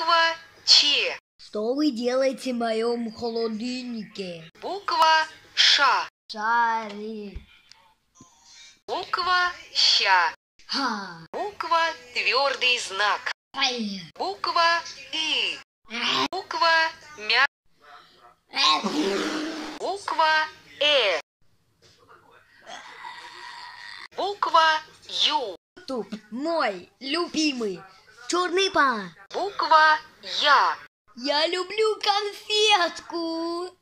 Буква Ч. Что вы делаете в моем холодильнике? Буква Ш. Шарик. Буква Щ. Ха. Буква твердый знак. Ай. Буква И. Буква Мя. Буква Буква Ю. Тут мой любимый черный пан. Буква Я. Я люблю конфетку.